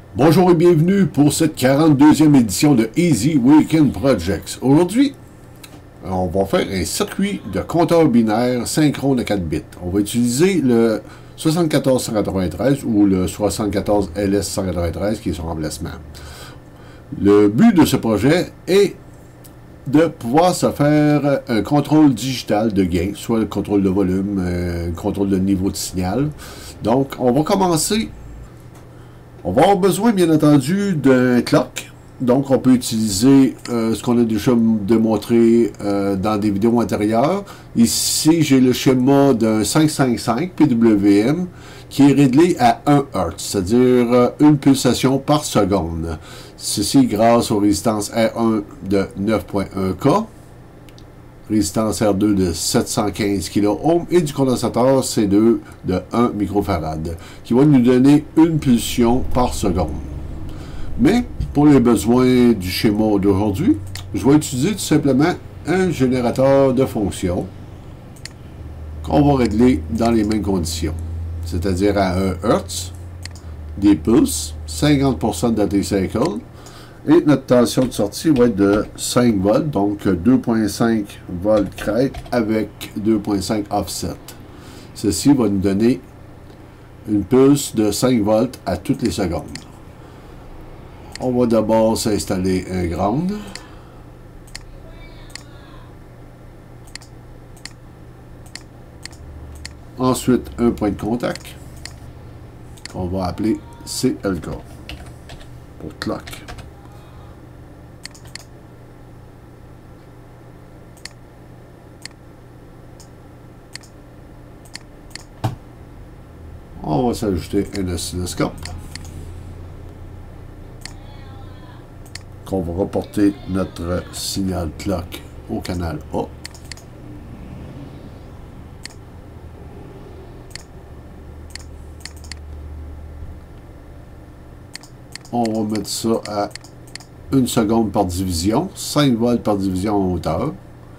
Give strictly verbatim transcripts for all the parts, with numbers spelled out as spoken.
Bonjour et bienvenue pour cette quarante-deuxième édition de Easy Weekend Projects. Aujourd'hui, on va faire un circuit de compteur binaire synchrone à quatre bits. On va utiliser le soixante-quatorze cent quatre-vingt-treize ou le soixante-quatorze L S cent quatre-vingt-treize qui est son remplacement. Le but de ce projet est de pouvoir se faire un contrôle digital de gain, soit le contrôle de volume, un contrôle de niveau de signal. Donc, on va commencer. On va avoir besoin, bien entendu, d'un clock. Donc, on peut utiliser euh, ce qu'on a déjà démontré euh, dans des vidéos antérieures. Ici, j'ai le schéma d'un cinq cent cinquante-cinq P W M qui est réglé à un hertz, c'est-à-dire euh, une pulsation par seconde. Ceci grâce aux résistances R un de neuf virgule un K, résistance R deux de sept cent quinze kiloohms et du condensateur C deux de un microfarad, qui va nous donner une pulsion par seconde. Mais, pour les besoins du schéma d'aujourd'hui, je vais utiliser tout simplement un générateur de fonction qu'on va régler dans les mêmes conditions, c'est-à-dire à un hertz, des pulses, cinquante pour cent de duty cycle, et notre tension de sortie va être de cinq volts, donc deux virgule cinq volts crête avec deux virgule cinq offset. Ceci va nous donner une pulse de cinq volts à toutes les secondes. On va d'abord s'installer un ground. Ensuite, un point de contact qu'on va appeler C L K pour clock. On va s'ajouter un oscilloscope qu'on va reporter notre signal clock au canal A. On va mettre ça à une seconde par division, cinq volts par division en hauteur.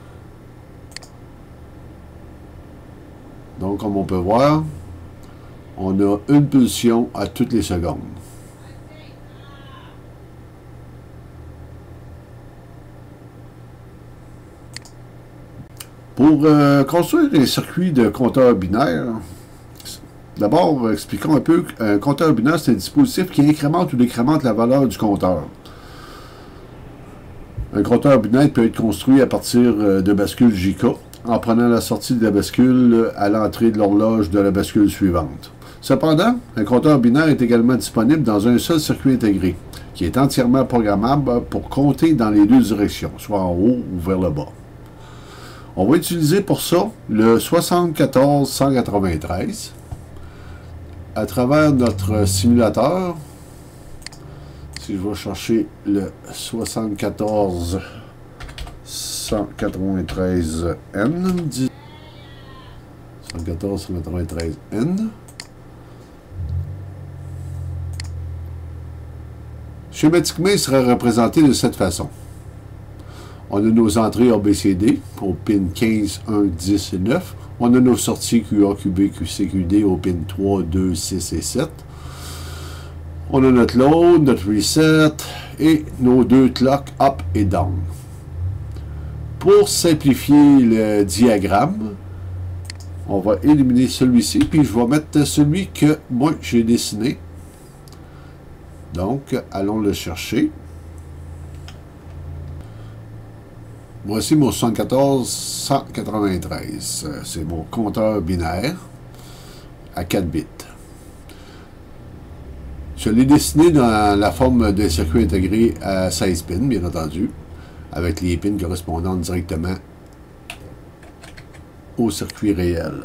Donc, comme on peut voir, on a une pulsion à toutes les secondes. Pour euh, construire des circuits de compteurs binaires, d'abord, expliquons un peu qu'un compteur binaire, c'est un dispositif qui incrémente ou décrémente la valeur du compteur. Un compteur binaire peut être construit à partir de bascules J K, en prenant la sortie de la bascule à l'entrée de l'horloge de la bascule suivante. Cependant, un compteur binaire est également disponible dans un seul circuit intégré, qui est entièrement programmable pour compter dans les deux directions, soit en haut ou vers le bas. On va utiliser pour ça le soixante-quatorze cent quatre-vingt-treize. À travers notre simulateur, si je vais chercher le soixante-quatorze cent quatre-vingt-treize N, soixante-quatorze cent quatre-vingt-treize N, schématiquement, il sera représenté de cette façon. On a nos entrées A B C D au pin quinze, un, dix et neuf. On a nos sorties Q A, Q B, Q C, Q D au pin trois, deux, six et sept. On a notre load, notre reset et nos deux clocks up et down. Pour simplifier le diagramme, on va éliminer celui-ci, puis je vais mettre celui que moi j'ai dessiné. Donc, allons le chercher. Voici mon soixante-quatorze cent quatre-vingt-treize. C'est mon compteur binaire à quatre bits. Je l'ai dessiné dans la forme d'un circuit intégré à seize pins, bien entendu, avec les pins correspondant directement au circuit réel.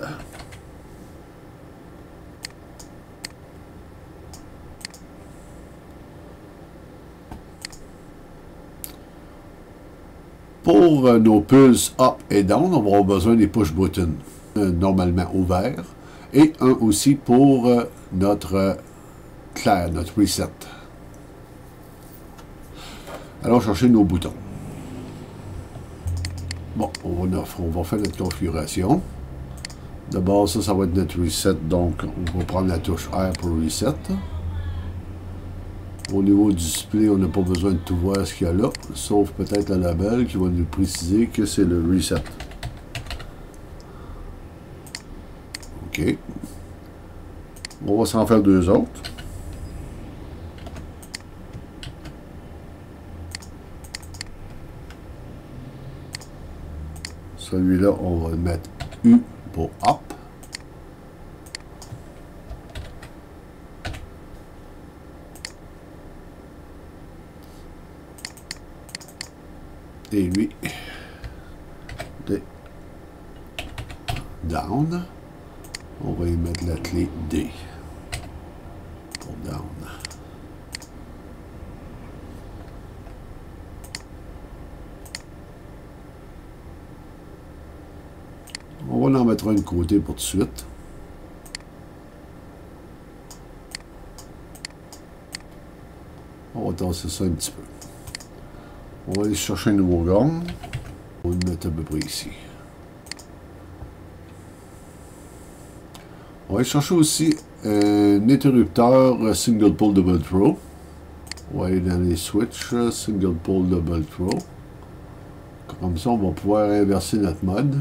Pour euh, nos pulses up et down, on va avoir besoin des push buttons euh, normalement ouverts et un aussi pour euh, notre euh, clair, notre reset. Allons chercher nos boutons. Bon, on va, on va faire notre configuration. D'abord, ça, ça va être notre reset, donc on va prendre la touche R pour reset. Au niveau du display, on n'a pas besoin de tout voir ce qu'il y a là, sauf peut-être le label qui va nous préciser que c'est le reset. OK. On va s'en faire deux autres. Celui-là, on va mettre U pour up. Et lui, D. Down. On va y mettre la clé D. Pour down. On va en mettre un de côté pour tout de suite. On va tasser ça un petit peu. On va aller chercher un nouveau gong. On va le mettre à peu près ici. On va aller chercher aussi un interrupteur single pole double throw. On va aller dans les switches single pole double throw. Comme ça, on va pouvoir inverser notre mode.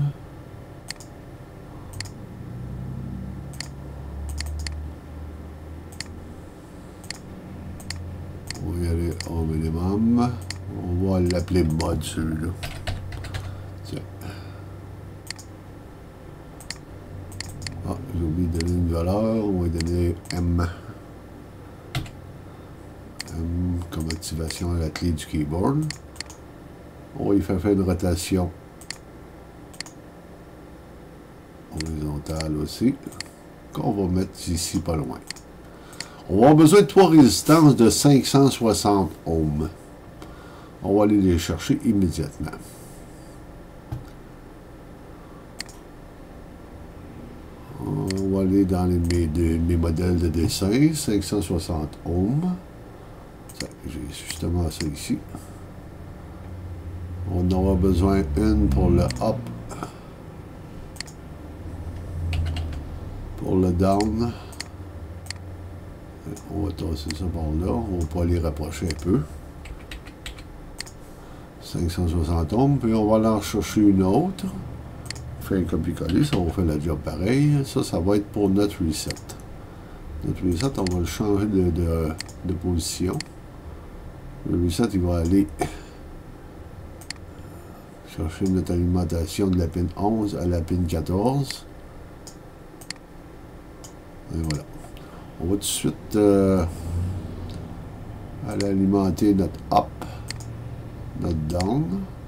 On va y aller au minimum. On va l'appeler mode celui-là. Tiens. Ah, j'ai oublié de donner une valeur. On va donner M. M comme activation à la clé du keyboard. On va y faire faire une rotation horizontale aussi. Qu'on va mettre ici pas loin. On va avoir besoin de trois résistances de cinq cent soixante ohms. On va aller les chercher immédiatement. On va aller dans les, mes, de, mes modèles de dessin. cinq cent soixante ohms. J'ai justement ça ici. On aura besoin une pour le up. Pour le down. On va tasser ça par là. On va pas les rapprocher un peu. cinq cent soixante ohms. Puis on va aller en chercher une autre. On fait un copier-coller. Ça va faire le job pareil. Ça, ça va être pour notre reset. Notre reset, on va le changer de, de, de position. Le reset, il va aller chercher notre alimentation de la pin onze à la pin quatorze. Et voilà. On va tout de suite euh, aller alimenter notre up, notre down.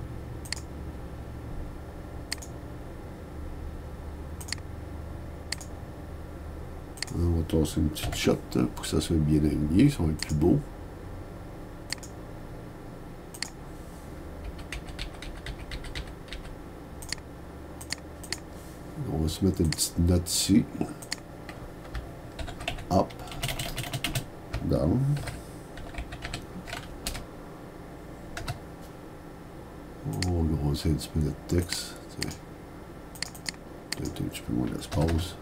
On va tasser une petite shot hein, pour que ça soit bien aligné, ça va être plus beau. On va se mettre une petite note ici. Up, down. On va grossir un petit peu notre texte. Peut-être un petit peu moins d'espace.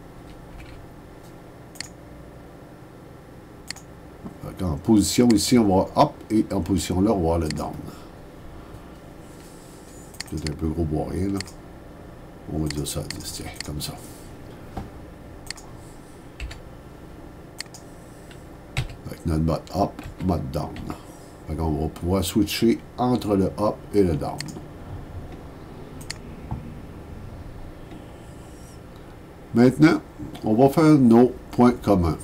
En position ici, on va avoir up et en position là, on va avoir le down. C'est un peu gros pour rien là. On va dire ça à dix, tiens, comme ça. Avec notre mode up, mode down. Fait qu'on va pouvoir switcher entre le up et le down. Maintenant, on va faire nos points communs.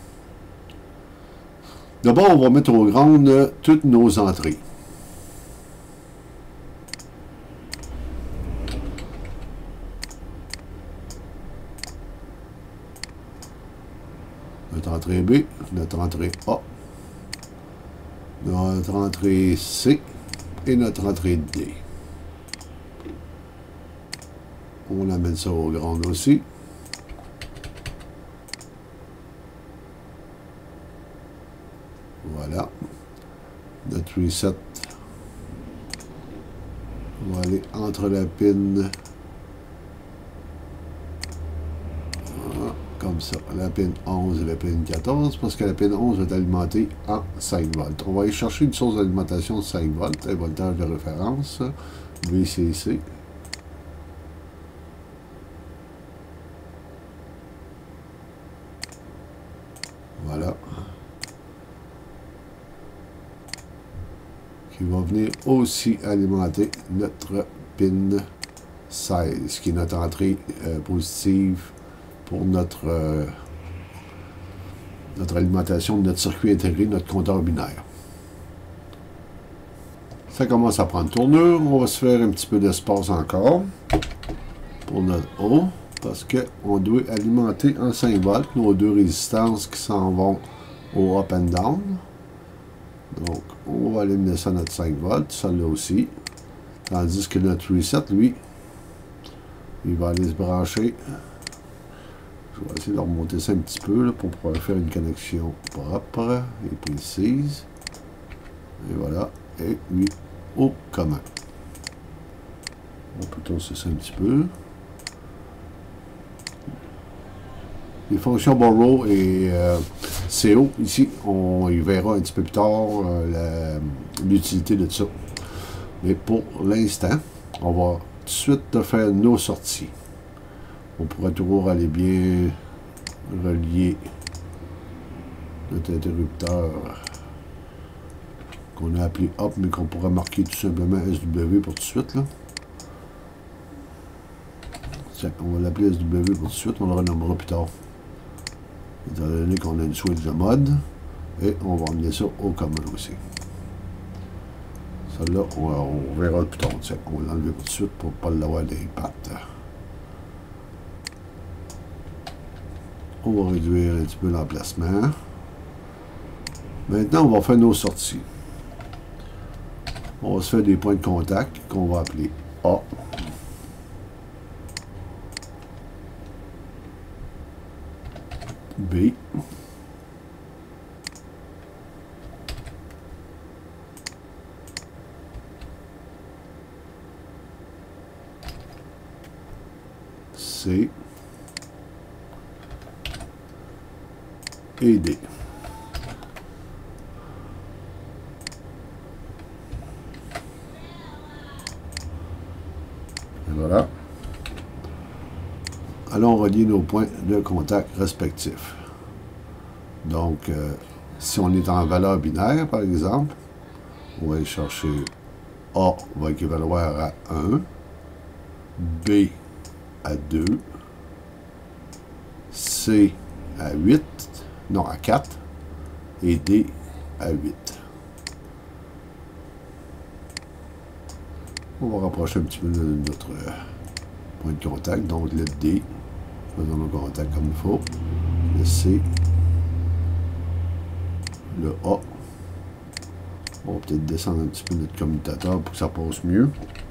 D'abord, on va mettre au ground toutes nos entrées. Notre entrée B, notre entrée A, notre entrée C et notre entrée D. On amène ça au ground aussi. Voilà. Notre reset va aller entre la pin. Voilà, comme comme ça. La pin onze et la pin quatorze, parce que la pin onze va être alimentée en cinq volts. On va aller chercher une source d'alimentation de cinq volts, un voltage de référence, V C C. Voilà. Qui va venir aussi alimenter notre pin seize, qui est notre entrée euh, positive pour notre, euh, notre alimentation de notre circuit intégré, notre compteur binaire. Ça commence à prendre tournure. On va se faire un petit peu d'espace encore pour notre O, parce qu'on doit alimenter en cinq volts nos deux résistances qui s'en vont au up and down. Donc, on va éliminer ça à notre cinq volts, celle-là aussi. Tandis que notre reset, lui, il va aller se brancher. Je vais essayer de remonter ça un petit peu là, pour pouvoir faire une connexion propre et précise. Et voilà. Et lui, au commun. On peut tourner ça un petit peu. Les fonctions borrow et euh, C O, ici, on y verra un petit peu plus tard euh, l'utilité de ça. Mais pour l'instant, on va tout de suite faire nos sorties. On pourrait toujours aller bien relier notre interrupteur qu'on a appelé up, mais qu'on pourrait marquer tout simplement S W pour tout de suite. Là. On va l'appeler S W pour tout de suite, on le renommera plus tard. Étant donné qu'on a une switch de mode, et on va emmener ça au commun aussi. Celle-là, on, on verra plus tard. On va l'enlever tout de suite pour ne pas l'avoir des pattes. On va réduire un petit peu l'emplacement. Maintenant, on va faire nos sorties. On va se faire des points de contact qu'on va appeler A. B. C. Et D. Et voilà. Allons relier nos points de contact respectifs. Donc, euh, si on est en valeur binaire, par exemple, on va aller chercher A va équivaloir à un, B à deux, C à huit, non, à quatre, et D à huit. On va rapprocher un petit peu de notre euh, point de contact. Donc, le D, faisons le contact comme il faut. Le C, le A. On va peut-être descendre un petit peu notre commutateur pour que ça passe mieux.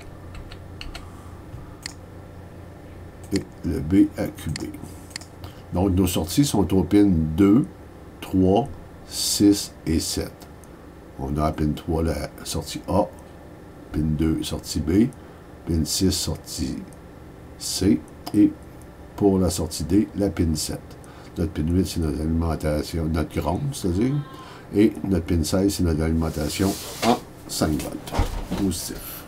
Et le B à Q B. Donc, nos sorties sont aux pins deux, trois, six et sept. On a à pin trois la sortie A, pin deux sortie B, pin six sortie C, et pour la sortie D, la pin sept. Notre pin huit, c'est notre alimentation, notre ground, c'est-à-dire, et notre pin seize, c'est notre alimentation en cinq volts. Positif.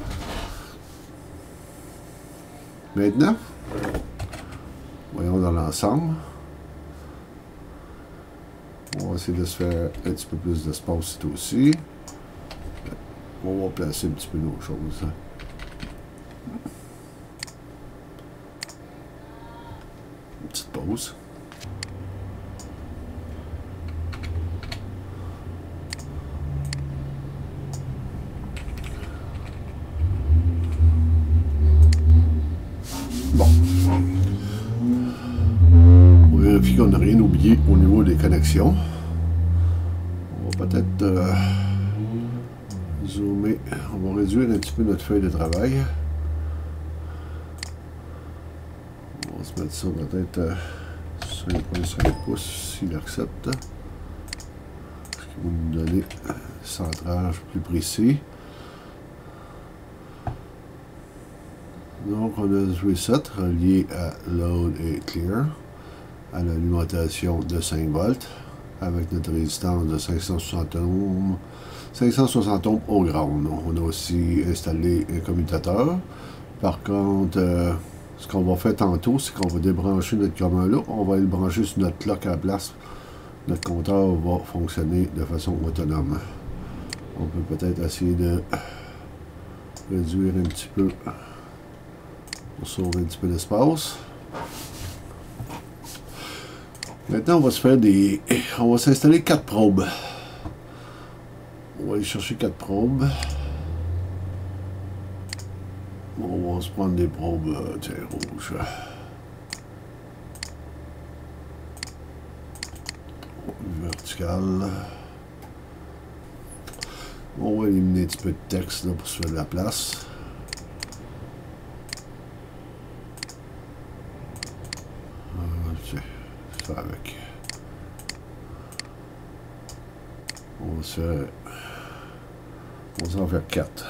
Maintenant, voyons dans l'ensemble. On va essayer de se faire un petit peu plus d'espace ici aussi. On va placer un petit peu nos choses. Une petite pause. Bon. On vérifie qu'on n'a rien oublié au niveau des connexions. On va peut-être euh, zoomer. On va réduire un petit peu notre feuille de travail. On va se mettre ça peut-être euh, cinq virgule cinq pouces s'il accepte. Ce qui va nous donner un centrage plus précis. Donc on a ce reset relié à load et clear. à l'alimentation de cinq volts avec notre résistance de cinq cent soixante ohms, cinq cent soixante ohms au ground. On a aussi installé un commutateur. Par contre, euh, ce qu'on va faire tantôt, c'est qu'on va débrancher notre commun là, on va le brancher sur notre clock à la place. Notre compteur va fonctionner de façon autonome. On peut peut-être essayer de réduire un petit peu pour sauver un petit peu d'espace. Maintenant, on va se faire des... On va s'installer quatre probes. On va aller chercher quatre probes. On va se prendre des probes, euh, tiens, rouges. Verticales. On va éliminer un petit peu de texte là, pour se faire de la place. Ok, ça avec. On va se faire... On va s'en faire quatre.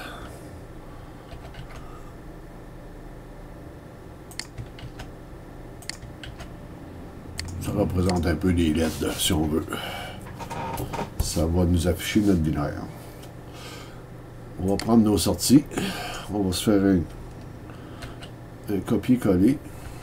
Ça représente un peu des L E D, si on veut. Ça va nous afficher notre binaire. On va prendre nos sorties. On va se faire un, un copier-coller.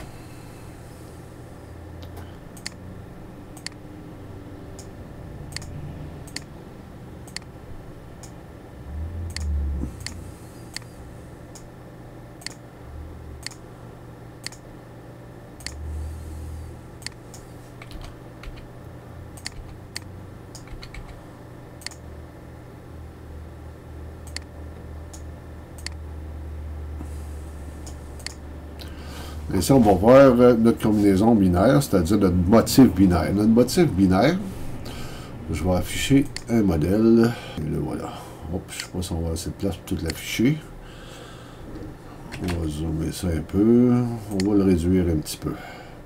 Ici, on va voir notre combinaison binaire, c'est-à-dire notre motif binaire. Notre motif binaire, je vais afficher un modèle. Et le voilà. Hop, je ne sais pas si on va avoir assez de place pour tout l'afficher. On va zoomer ça un peu. On va le réduire un petit peu.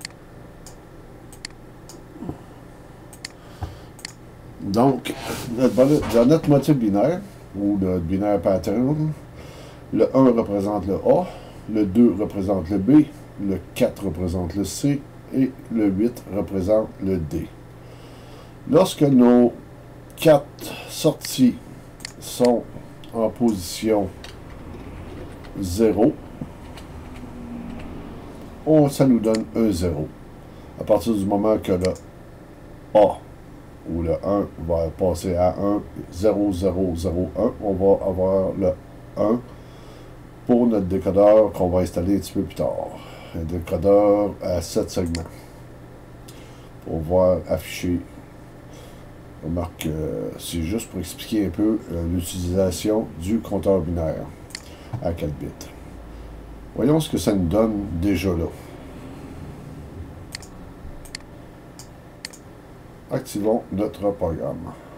Donc, dans notre motif binaire, ou notre binaire pattern, le un représente le A, le deux représente le B, le quatre représente le C et le huit représente le D. Lorsque nos quatre sorties sont en position zéro, on, ça nous donne un zéro. À partir du moment que le A ou le un va passer à un, zéro, zéro, zéro, un, on va avoir le un pour notre décodeur qu'on va installer un petit peu plus tard. Un décodeur à sept segments. Pour voir afficher. Remarque, euh, c'est juste pour expliquer un peu euh, l'utilisation du compteur binaire à quatre bits. Voyons ce que ça nous donne déjà là. Activons notre programme.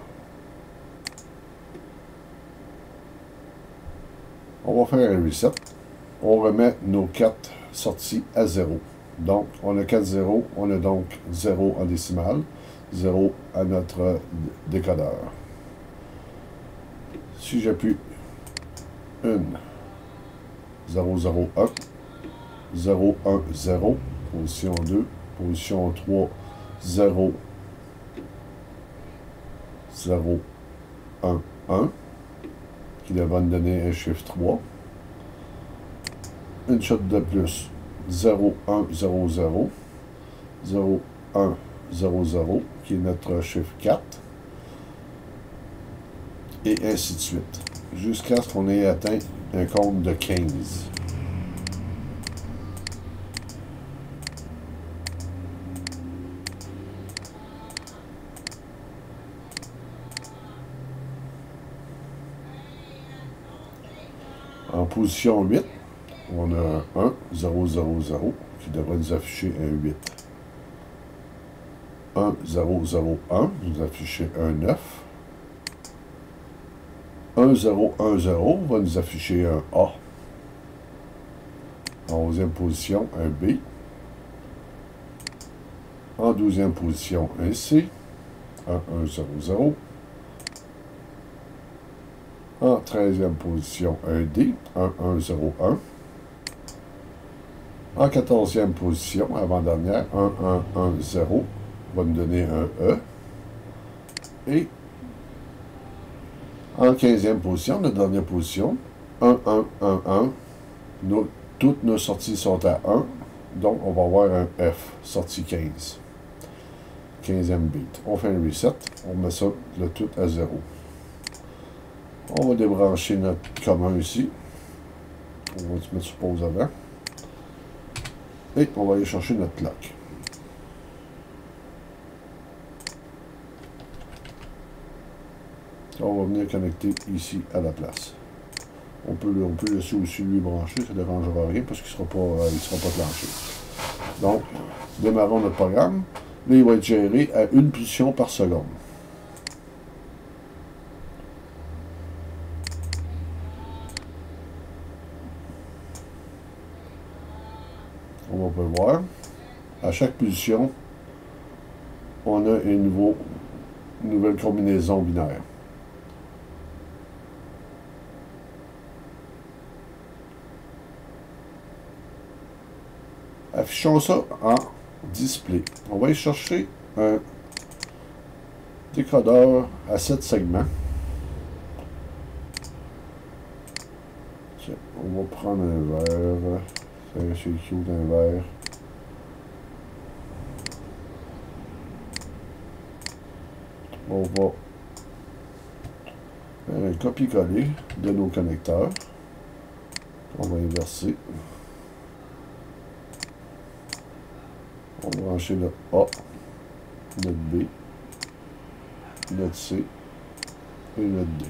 On va faire un reset. On remet nos quatre sorties à zéro. Donc, on a quatre zéros, on a donc zéro en décimale, zéro à notre décodeur. Si j'appuie un, zéro, zéro, un, zéro, un, zéro, position deux, position trois, zéro, zéro, un, un, qui devrait nous donner un chiffre trois. Une shot de plus, zéro, un, zéro, zéro, zéro, un, zéro, zéro, qui est notre chiffre quatre, et ainsi de suite, jusqu'à ce qu'on ait atteint un compte de quinze. En position huit, on a un, zéro, zéro, zéro, qui devrait nous afficher un huit. un, zéro, zéro, un, nous afficher un neuf. un, zéro, un, zéro va nous afficher un A. En onzième position, un B. En douzième position, un C. un, un, zéro, zéro. En treizième position, un D. un, un, zéro, un. En quatorzième position, avant-dernière, un, un, un, zéro, va nous donner un E. Et en quinzième position, notre dernière position, un, un, un, un, nos, toutes nos sorties sont à un, donc on va avoir un F, sortie quinze. quinzième beat. On fait un reset, on met ça le tout à zéro. On va débrancher notre commun ici. On va se mettre sur pause avant. Et on va aller chercher notre clock. On va venir connecter ici à la place. On peut, on peut laisser aussi lui brancher, ça ne dérangera rien parce qu'il ne sera pas, euh, il sera pas clenché. Donc, démarrons notre programme. Là, il va être géré à une position par seconde. On peut voir, à chaque position, on a une, nouveau, une nouvelle combinaison binaire. Affichons ça en display. On va aller chercher un décodeur à sept segments. Tiens, on va prendre un verre. C'est cute un verre. On va faire un copier-coller de nos connecteurs. On va inverser. On va brancher notre A, notre B, notre C et notre D.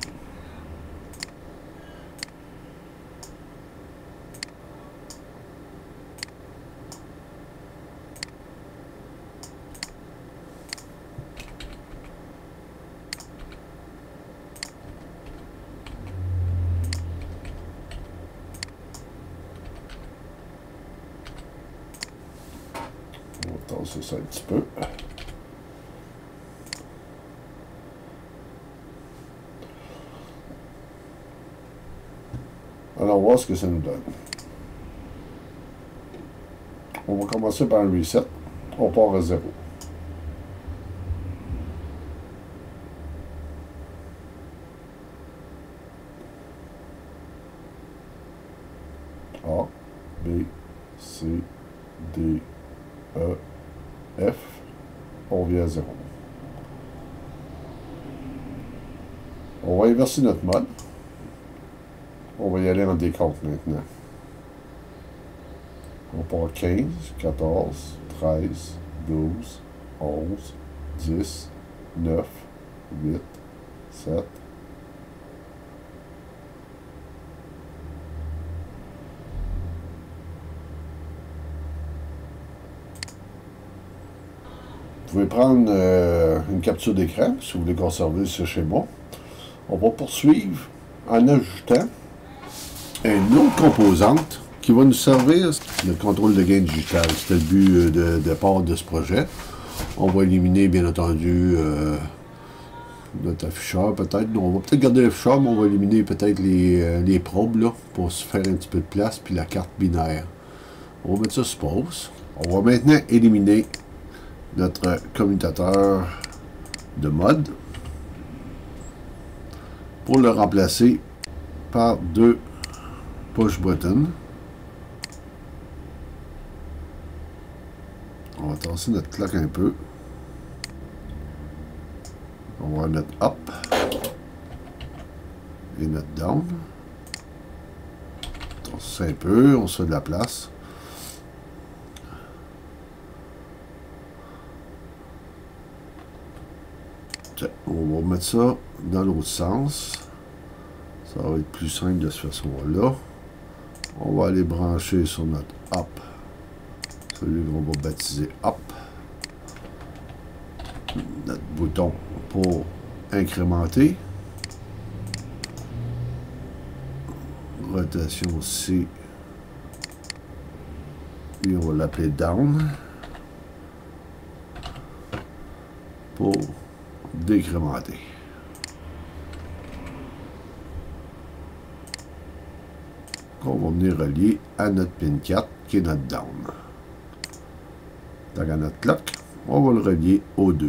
On va tasser ça un petit peu. Alors, on va voir ce que ça nous donne. On va commencer par un reset. On part à zéro. A, B, C, D, E, F. On vient à zéro. On va inverser notre mode. On va y aller en décompte maintenant. On part quinze, quatorze, treize, douze, onze, dix, neuf, huit, sept, vous pouvez prendre euh, une capture d'écran si vous voulez conserver ce schéma. On va poursuivre en ajoutant une autre composante qui va nous servir le contrôle de gain digital. C'était le but de départ de ce projet. On va éliminer, bien entendu, euh, notre afficheur, peut-être. On va peut-être garder l'afficheur, mais on va éliminer peut-être les, euh, les probes là, pour se faire un petit peu de place, puis la carte binaire. On va mettre ça sur pause. On va maintenant éliminer notre commutateur de mode pour le remplacer par deux push buttons. On va tasser notre clock un peu. On va avoir notre up et notre down. On tasse un peu, on se fait de la place. Tiens, on va mettre ça dans l'autre sens. Ça va être plus simple de cette façon-là. On va aller brancher sur notre up. Celui qu'on va baptiser up. Notre bouton pour incrémenter. Rotation C. Et on va l'appeler down. Pour décrémenter. qu'on va venir relier à notre pin quatre qui est notre down. Donc à notre clock, on va le relier aux deux.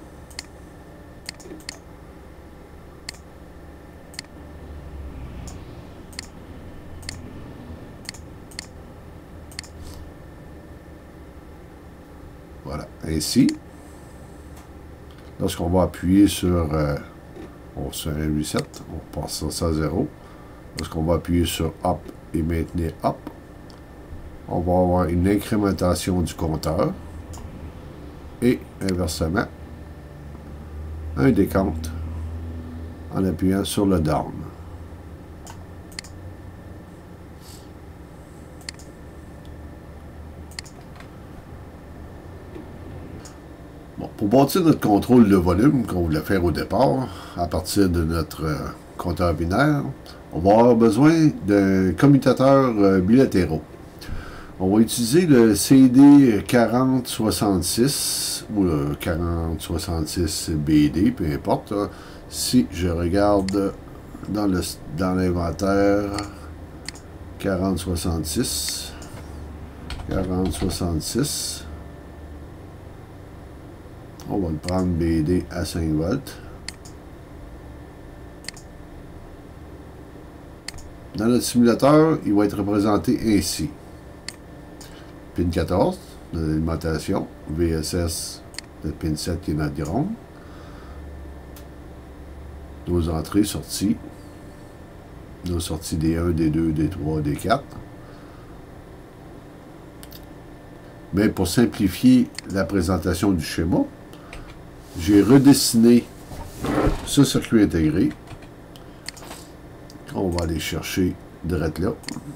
Voilà, ainsi, lorsqu'on va appuyer sur, euh, on se fait un reset, on passe ça à zéro. Lorsqu'on va appuyer sur Up et maintenir Up, on va avoir une incrémentation du compteur et inversement, un décompte en appuyant sur le Down. Bon, pour bâtir notre contrôle de volume qu'on voulait faire au départ, à partir de notre euh, compteur binaire, on va avoir besoin d'un commutateur euh, bilatéraux. On va utiliser le C D quarante soixante-six ou le quarante soixante-six B D, peu importe. Là. Si je regarde dans le dans l'inventaire quarante soixante-six, quarante soixante-six, on va le prendre B D à cinq volts. Dans notre simulateur, il va être représenté ainsi. Pin quatorze, de l'alimentation, V S S, le pin sept qui est notre ground. Nos entrées, sorties. Nos sorties D un, D deux, D trois, D quatre. Mais pour simplifier la présentation du schéma, j'ai redessiné ce circuit intégré. On va aller chercher direct là.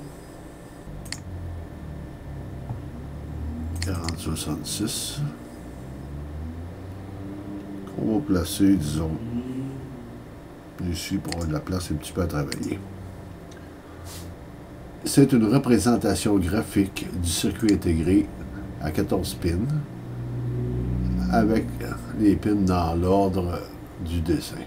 quarante soixante-six. On va placer, disons, ici pour avoir de la place un petit peu à travailler. C'est une représentation graphique du circuit intégré à quatorze pins avec les pins dans l'ordre du dessin.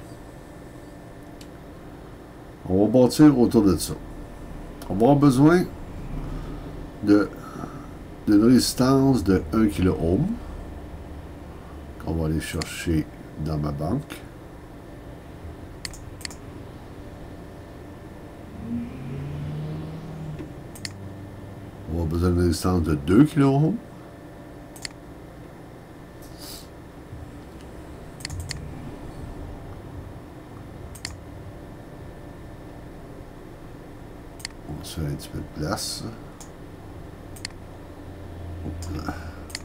On va bâtir autour de ça. On va avoir besoin de d'une résistance de un kilo-ohm qu'on va aller chercher dans ma banque. On va avoir besoin d'une résistance de deux kilo-ohm. On se fait un petit peu de place. Hop là.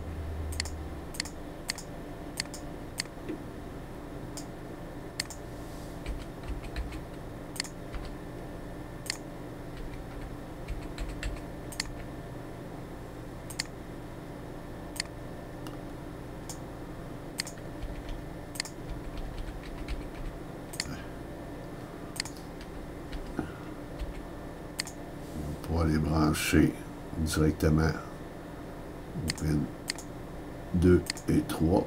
On va les brancher directement au pin deux et trois.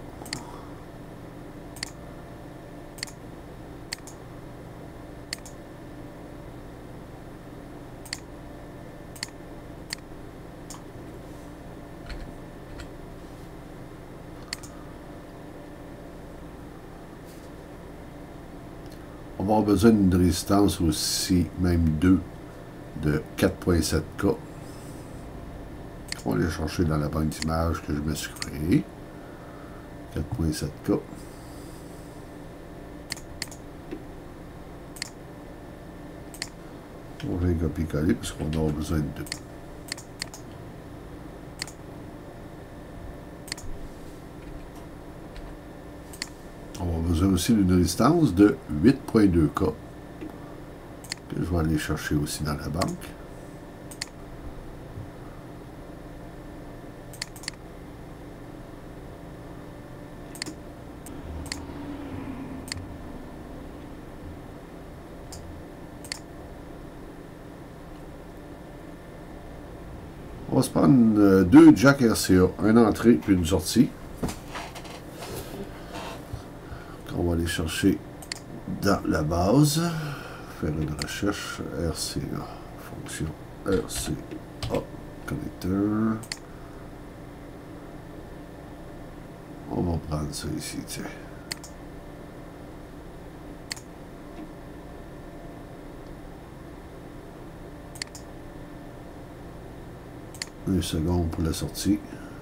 On va avoir besoin d'une résistance aussi, même deux, de quatre virgule sept K. On va aller chercher dans la banque d'images que je me suis créée. quatre virgule sept K. On va copier-coller parce qu'on aura besoin de deux. On a besoin aussi d'une résistance de huit virgule deux K. Que je vais aller chercher aussi dans la banque. On va se prendre euh, deux jack R C A, une entrée puis une sortie. On va aller chercher dans la base, faire une recherche R C A, fonction R C A connecteur. On va prendre ça ici, tiens. Une seconde pour la sortie.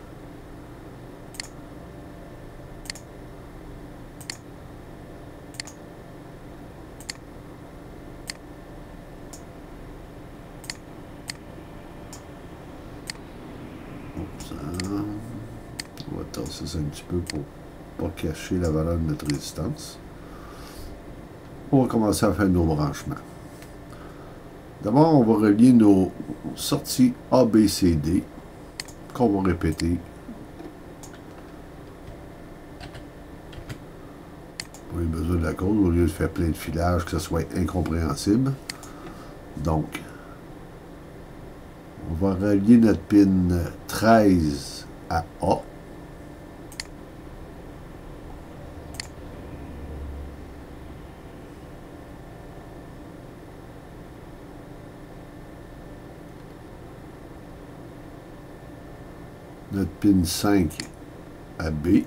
On va tasser ça un petit peu pour pas cacher la valeur de notre résistance. On va commencer à faire nos branchements. D'abord, on va relier nos sorties A, B, C, D, qu'on va répéter. On a besoin de la cause, au lieu de faire plein de filages, que ce soit incompréhensible. Donc, on va relier notre pin treize à A. Notre pin cinq à B.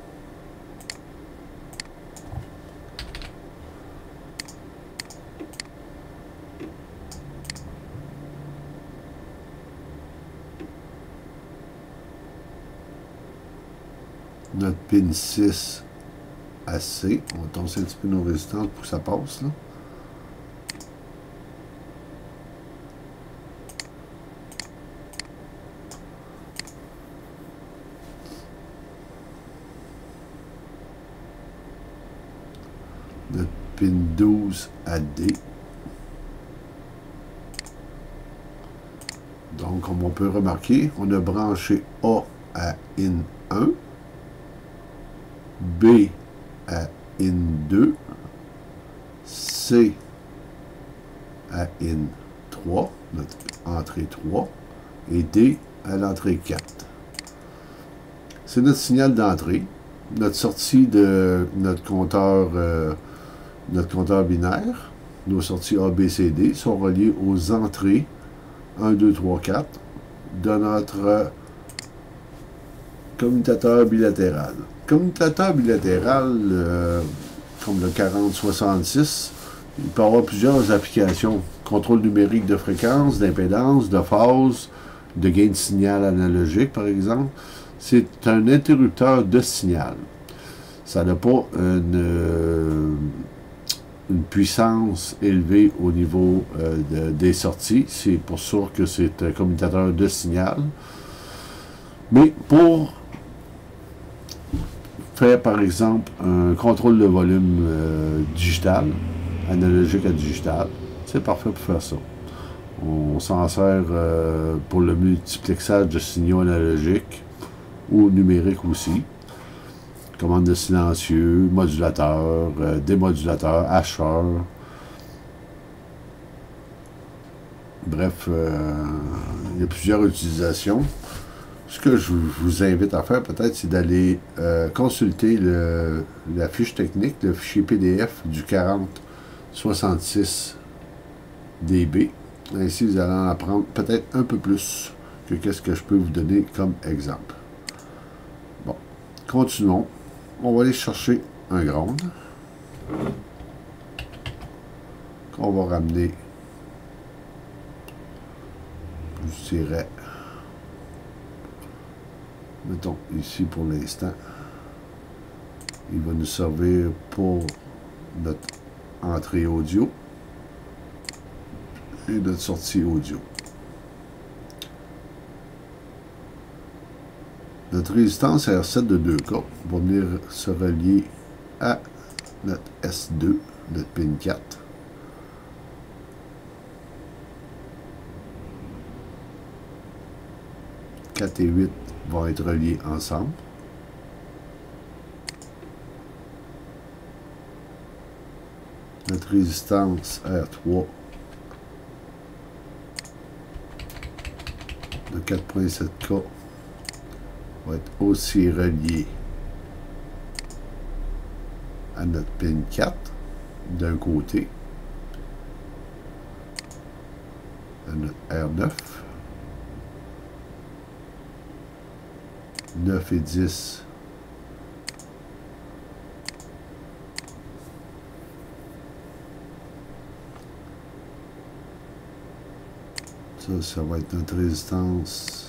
Notre pin six à C. On va tasser un petit peu nos résistances pour que ça passe, là. Notre pin douze à D. Donc, comme on peut remarquer, on a branché A à in un, B à in deux, C à in trois, notre entrée trois, et D à l'entrée quatre. C'est notre signal d'entrée. Notre sortie de notre compteur, euh, notre compteur binaire, nos sorties A, B, C, D sont reliées aux entrées un, deux, trois, quatre de notre euh, commutateur bilatéral. Commutateur bilatéral, euh, comme le quarante soixante-six, il peut avoir plusieurs applications. Contrôle numérique de fréquence, d'impédance, de phase, de gain de signal analogique, par exemple. C'est un interrupteur de signal. Ça n'a pas une, une puissance élevée au niveau euh, de, des sorties. C'est pour ça que c'est un commutateur de signal. Mais pour faire, par exemple, un contrôle de volume euh, digital, analogique à digital, c'est parfait pour faire ça. On s'en sert euh, pour le multiplexage de signaux analogiques ou numériques aussi. Commande de silencieux, modulateur, euh, démodulateur, hacheur. Bref, euh, il y a plusieurs utilisations. Ce que je vous invite à faire peut-être, c'est d'aller euh, consulter le, la fiche technique, le fichier P D F du quarante soixante-six D B. Ainsi, vous allez en apprendre peut-être un peu plus que qu'est-ce que je peux vous donner comme exemple. Bon, continuons. On va aller chercher un ground qu'on va ramener, je dirais, mettons ici pour l'instant. Il va nous servir pour notre entrée audio et notre sortie audio. Notre résistance R sept de deux K va venir se relier à notre S deux, notre pin quatre. quatre et huit vont être reliés ensemble. Notre résistance R trois de quatre virgule sept K va être aussi relié à notre pin quatre d'un côté à notre R neuf. neuf et dix. Ça, ça va être notre résistance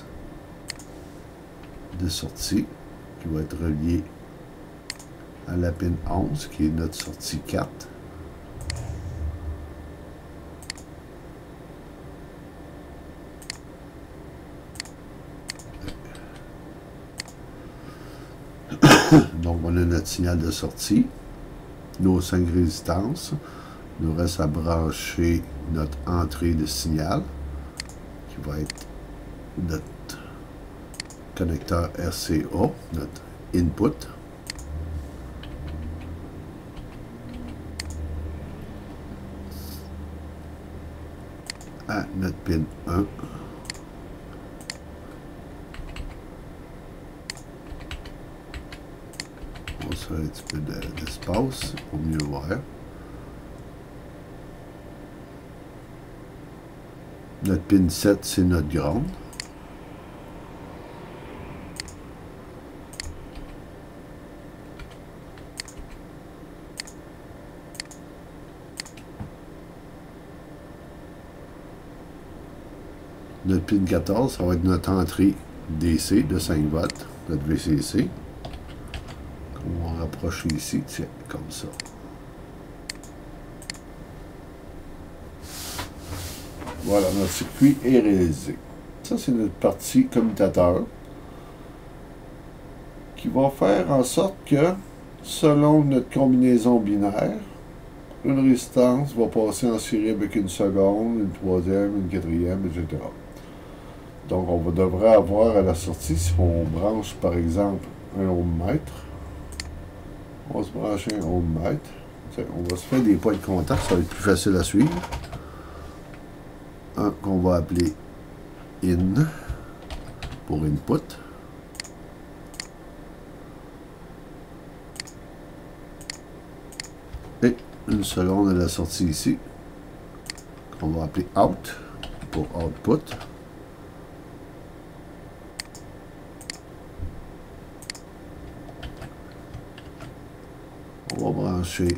de sortie qui va être reliée à la pin onze qui est notre sortie quatre. Donc on a notre signal de sortie, nos cinq résistances. Il nous reste à brancher notre entrée de signal qui va être notre connecteur R C A, notre input. À notre pin un. On va se faire un petit peu d'espace pour mieux voir. Notre pin sept, c'est notre ground. Notre pin quatorze, ça va être notre entrée D C de cinq volts, notre V C C. On va rapprocher ici, tiens, comme ça. Voilà, notre circuit est réalisé. Ça, c'est notre partie commutateur qui va faire en sorte que, selon notre combinaison binaire, une résistance va passer en série avec une seconde, une troisième, une quatrième, et cetera. Donc, on devrait avoir à la sortie, si on branche par exemple un ohmmètre, on va se brancher un ohmmètre. On va se faire des points de contact, ça va être plus facile à suivre. Un qu'on va appeler in pour input. Et une seconde à la sortie ici, qu'on va appeler out pour output. On va brancher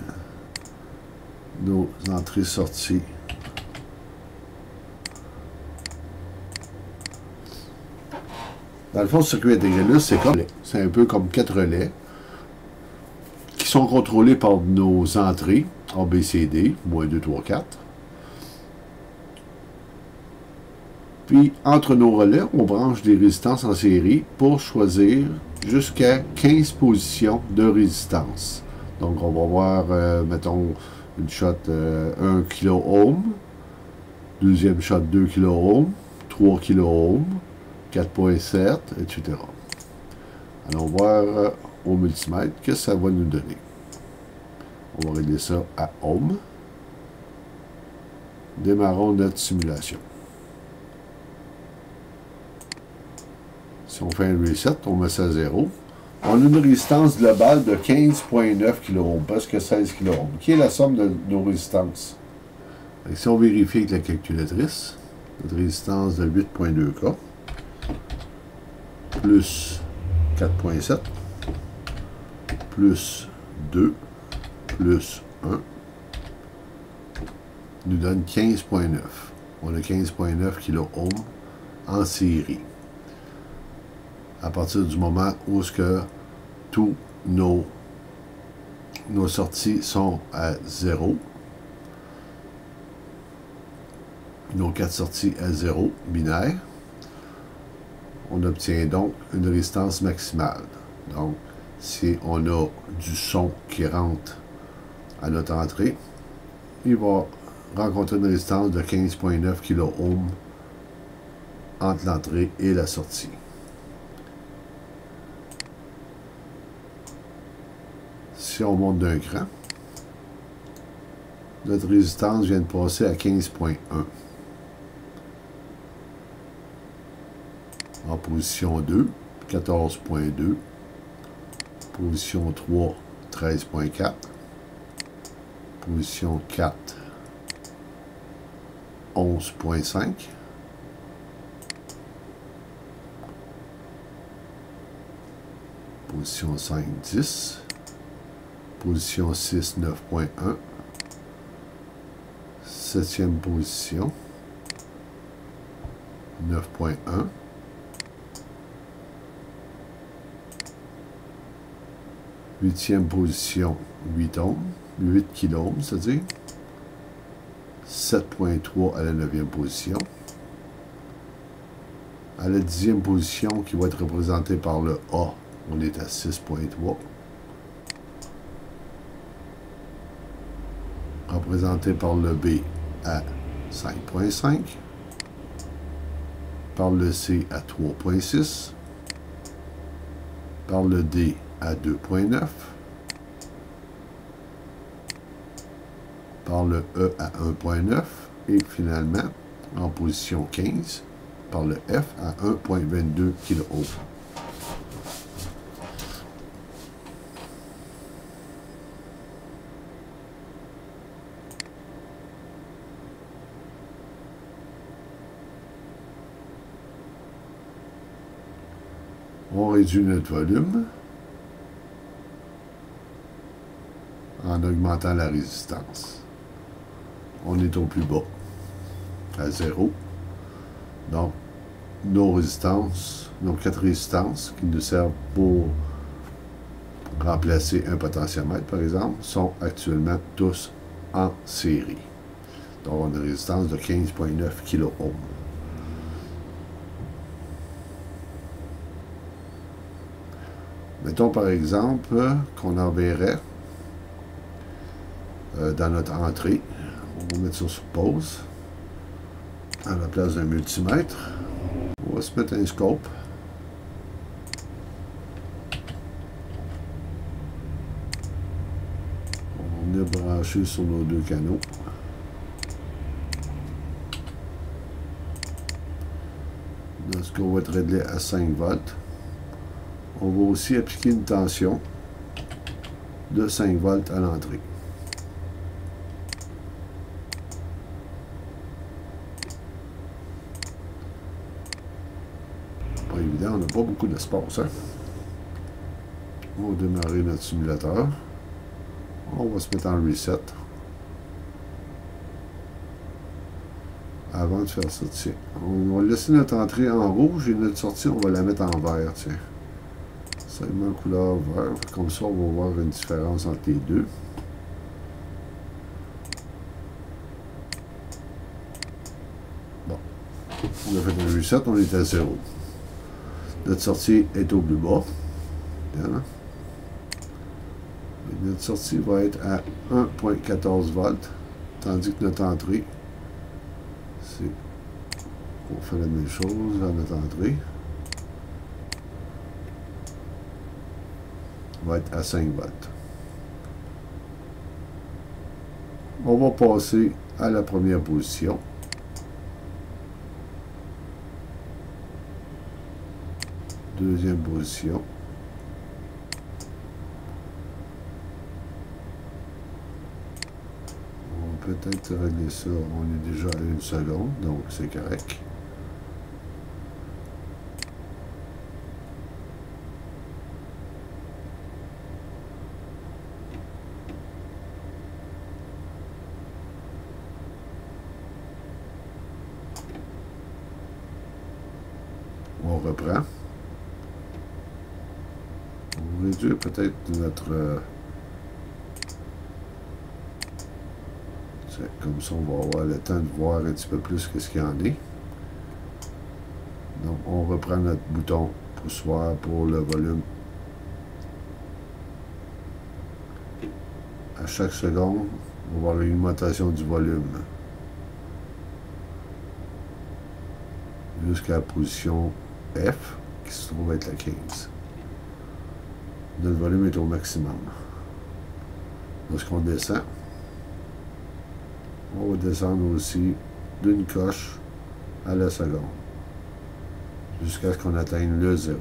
nos entrées-sorties. Dans le fond, le circuit intégré, c'est comme c'est un peu comme quatre relais qui sont contrôlés par nos entrées A, B, C, D, moins deux, trois, quatre. Puis, entre nos relais, on branche des résistances en série pour choisir jusqu'à quinze positions de résistance. Donc, on va voir, euh, mettons, une shot euh, un kilo-ohm, deuxième shot deux kilo-ohm, trois kilo-ohm, quatre virgule sept, et cetera. Allons voir euh, au multimètre que ça va nous donner. On va régler ça à ohm. Démarrons notre simulation. Si on fait un reset, on met ça à zéro. On a une résistance globale de quinze virgule neuf kilo-ohms, presque seize kilo-ohms, qui est la somme de nos résistances. Et si on vérifie avec la calculatrice, notre résistance de huit virgule deux K, plus quatre virgule sept, plus deux, plus un, nous donne quinze virgule neuf. On a quinze virgule neuf kilo-ohms en série. À partir du moment où ce que tous nos, nos sorties sont à zéro, nos quatre sorties à zéro binaire, on obtient donc une résistance maximale. Donc, si on a du son qui rentre à notre entrée, il va rencontrer une résistance de quinze virgule neuf kilo-ohms entre l'entrée et la sortie. Si on monte d'un cran, notre résistance vient de passer à quinze virgule un. En position deux, quatorze virgule deux. Position trois, treize virgule quatre. Position quatre, onze virgule cinq. Position cinq, dix. Position six, neuf virgule un. Septième position, neuf virgule un. Huitième position, huit ohms, huit kiloohms, c'est-à-dire. sept virgule trois à la neuvième position. À la dixième position, qui va être représentée par le A, on est à six virgule trois. Représenté par le B à cinq virgule cinq. Par le C à trois virgule six. Par le D à deux virgule neuf. Par le E à un virgule neuf. Et finalement, en position quinze, par le F à un virgule vingt-deux kiloohms. On réduit notre volume en augmentant la résistance. On est au plus bas, à zéro. Donc, nos résistances, nos quatre résistances qui nous servent pour remplacer un potentiomètre, par exemple, sont actuellement tous en série. Donc, on a une résistance de quinze virgule neuf kiloohms. Mettons par exemple qu'on enverrait euh, dans notre entrée, on va mettre ça sur pause, à la place d'un multimètre, on va se mettre un scope. On est branché sur nos deux canaux. Dans ce cas, on va être réglé à cinq volts. On va aussi appliquer une tension de cinq volts à l'entrée. Pas évident, on n'a pas beaucoup d'espace. Hein? On va démarrer notre simulateur. On va se mettre en reset. Avant de faire ça, tiens. On va laisser notre entrée en rouge et notre sortie, on va la mettre en vert, tiens. Seulement couleur vert. Comme ça, on va voir une différence entre les deux. Bon. On a fait un reset, on est à zéro. Notre sortie est au plus bas. Bien. Et notre sortie va être à un virgule quatorze volts, tandis que notre entrée, c'est... On fait la même chose à notre entrée. Va être à cinq volts. On va passer à la première position. Deuxième position. On va peut-être régler ça. On est déjà à une seconde, donc c'est correct. On reprend. On va réduire peut-être notre... Euh, comme ça, on va avoir le temps de voir un petit peu plus ce qu'il y en est. Donc, on reprend notre bouton poussoir pour le volume. À chaque seconde, on va voir l'augmentation du volume. Jusqu'à la position F, qui se trouve être la quinze. Notre volume est au maximum. Lorsqu'on descend, on va descendre aussi d'une coche à la seconde, jusqu'à ce qu'on atteigne le zéro.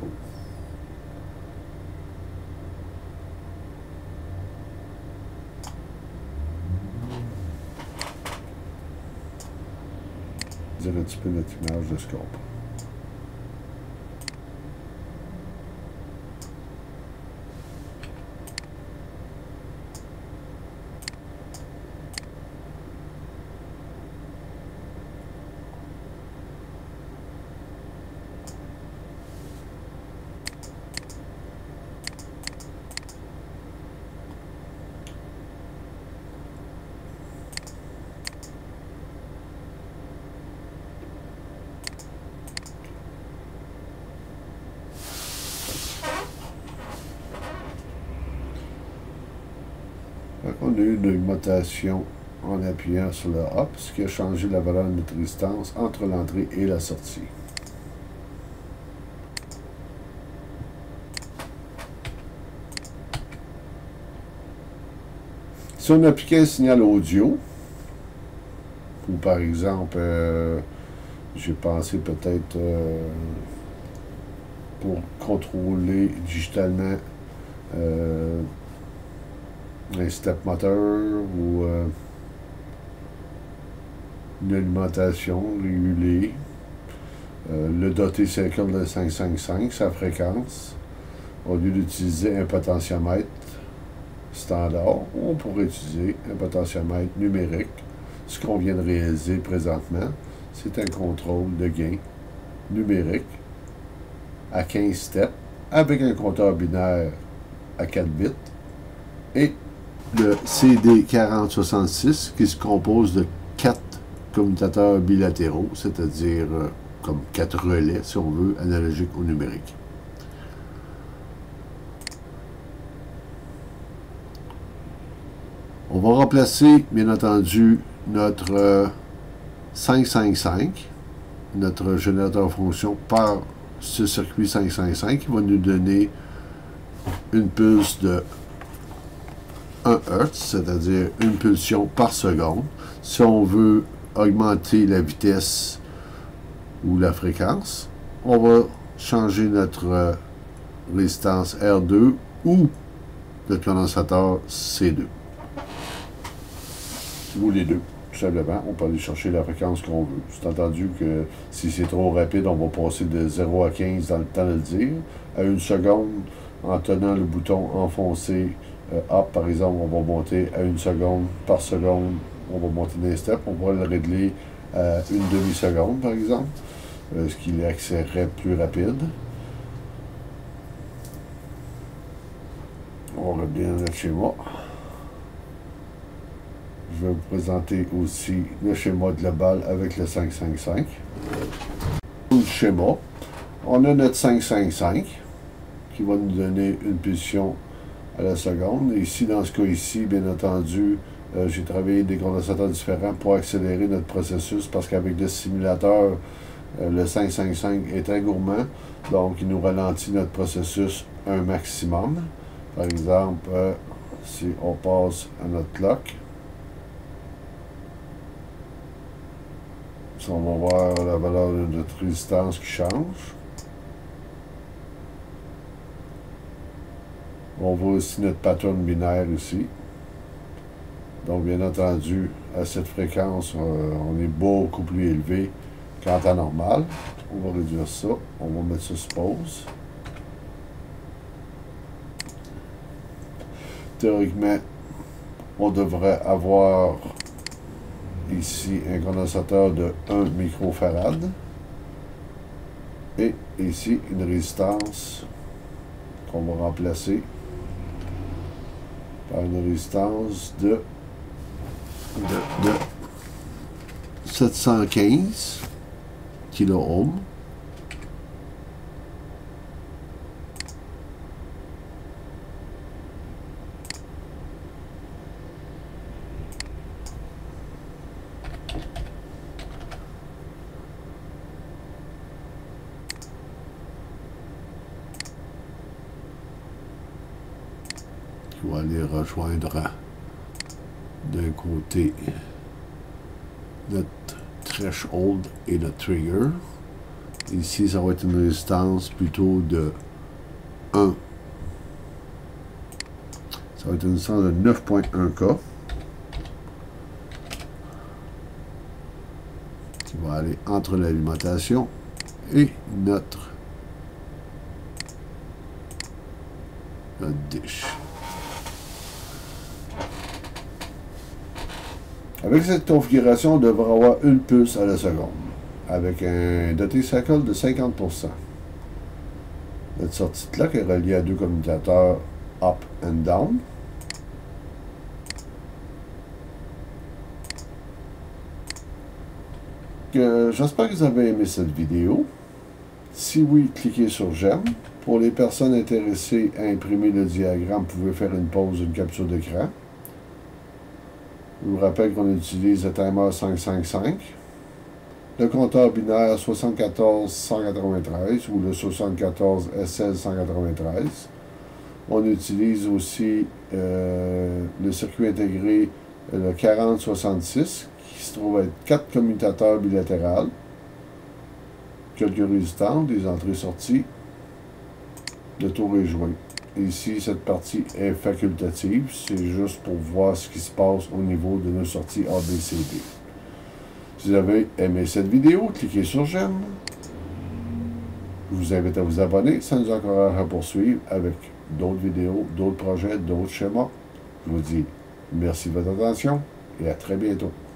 dire un petit peu notre image de scope. On a eu une augmentation en appuyant sur le Up, ce qui a changé la valeur de notre résistance entre l'entrée et la sortie. Si on appliquait un signal audio, ou par exemple, euh, j'ai pensé peut-être euh, pour contrôler digitalement euh, un step moteur ou euh, une alimentation régulée, euh, le doter cycle de cinq cent cinquante-cinq, sa fréquence, au lieu d'utiliser un potentiomètre standard, on pourrait utiliser un potentiomètre numérique. Ce qu'on vient de réaliser présentement, c'est un contrôle de gain numérique à quinze steps avec un compteur binaire à quatre bits et le C D quarante soixante-six qui se compose de quatre commutateurs bilatéraux, c'est-à-dire euh, comme quatre relais, si on veut, analogiques au numérique. On va remplacer, bien entendu, notre euh, cinq cent cinquante-cinq, notre générateur fonction, par ce circuit cinq cent cinquante-cinq qui va nous donner une pulse de un hertz, c'est-à-dire une pulsion par seconde. Si on veut augmenter la vitesse ou la fréquence, on va changer notre euh, résistance R deux ou notre condensateur C deux. Ou les deux, tout simplement. On peut aller chercher la fréquence qu'on veut. C'est entendu que si c'est trop rapide, on va passer de zéro à quinze dans le temps de le dire. À une seconde, en tenant le bouton enfoncé euh, up, par exemple, on va monter à une seconde par seconde. On va monter d'un step. On pourrait le régler à une demi-seconde, par exemple, euh, ce qui l'accélérerait plus rapide. On va bien notre schéma. Je vais vous présenter aussi le schéma global avec le cinq cent cinquante-cinq. Le schéma, on a notre cinq cent cinquante-cinq qui va nous donner une pulsion à la seconde. Et ici, dans ce cas ici, bien entendu, euh, j'ai travaillé des condensateurs différents pour accélérer notre processus parce qu'avec le simulateur, euh, le cinq cent cinquante-cinq est très gourmand, donc il nous ralentit notre processus un maximum. Par exemple, euh, si on passe à notre clock, on va voir la valeur de notre résistance qui change. On voit aussi notre pattern binaire ici. Donc, bien entendu, à cette fréquence, euh, on est beaucoup plus élevé qu'en temps normal. On va réduire ça. On va mettre ça sur pause. Théoriquement, on devrait avoir ici un condensateur de un microfarad et ici une résistance qu'on va remplacer par une résistance de, de, de sept cent quinze kiloohms. On va aller rejoindre d'un côté notre threshold et notre trigger. Ici, ça va être une résistance plutôt de un. Ça va être une résistance de neuf virgule un K. qui va aller entre l'alimentation et notre, notre dish. Avec cette configuration, on devrait avoir une pulse à la seconde, avec un doté cycle de cinquante pour cent. Notre sortie de clock est reliée à deux commutateurs up and down. J'espère que vous avez aimé cette vidéo. Si oui, cliquez sur j'aime. Pour les personnes intéressées à imprimer le diagramme, vous pouvez faire une pause, une capture d'écran. Je vous rappelle qu'on utilise le timer cinq cinq cinq, le compteur binaire soixante-quatorze cent quatre-vingt-treize ou le soixante-quatorze S L cent quatre-vingt-treize. On utilise aussi euh, le circuit intégré, le quarante soixante-six, qui se trouve être quatre commutateurs bilatérales, quelques résistances, des entrées-sorties, le tour est joué. Ici, cette partie est facultative, c'est juste pour voir ce qui se passe au niveau de nos sorties A B C D. Si vous avez aimé cette vidéo, cliquez sur j'aime. Je vous invite à vous abonner, ça nous encourage à poursuivre avec d'autres vidéos, d'autres projets, d'autres schémas. Je vous dis merci de votre attention et à très bientôt.